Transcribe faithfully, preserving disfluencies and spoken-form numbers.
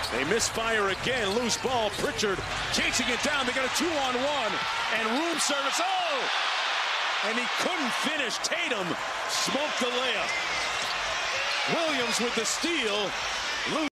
They misfire again. Loose ball. Pritchard chasing it down. They got a two-on-one. And room service. Oh! And he couldn't finish. Tatum smoked the layup. Williams with the steal.